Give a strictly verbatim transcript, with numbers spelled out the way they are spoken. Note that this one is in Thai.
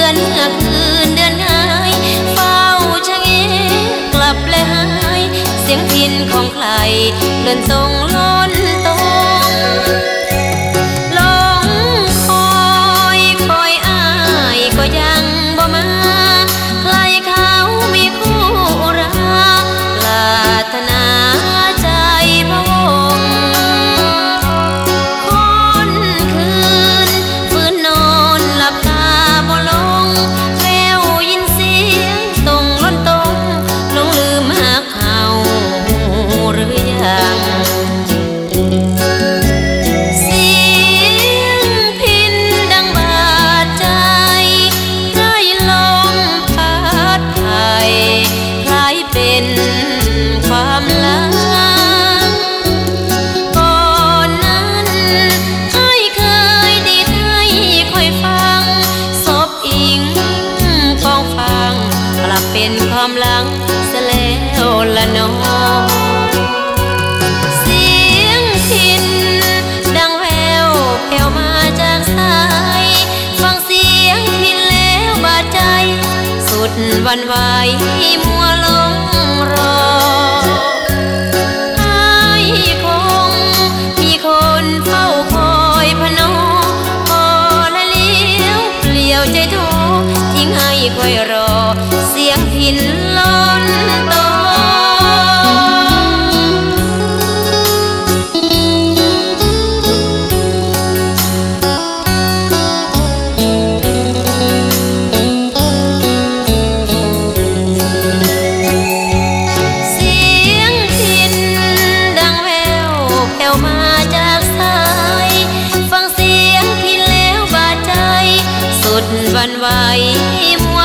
อนเมื่อคืนเดือนง่ายเฝ้าชะเง้อกลับและหายเสียงพิณของใครเลื่อนทรงล้นตรงลงคอยคอยอ้ายก็ยังบ่มาใครเขามีคู่รักปรารถนาใจพะวงคนคืนฟื้นนอนหลับตาบ่ลงแววยินเสียงตรงล้นตรงลงลืมหาเขาหรือยังเสียงพิณดังบาดใจไร้ลมพัดไผ่คล้ายเป็นความลังก่อนนั้นอ้ายเคยดีดให้คอยฟังศพอิงกองฟังกลับเป็นความหลังเสียแล้วละน้องเสียงพิณดังแววแผ่วมาจากสายฟังเสียงพิณแล้วบาดใจสุดหวั่นไหวมัวหลงรออ้ายคงมีคนเฝ้าคอยพนอพอละเลี้ยวเปลี่ยวใจโททิ้งให้คอยรอเสียงพิณล้นตรงเสียงพิณดังแววแผ่วมาจากสายฟังเสียงพิณแล้วบาดใจสุดหวั่นไหวมัว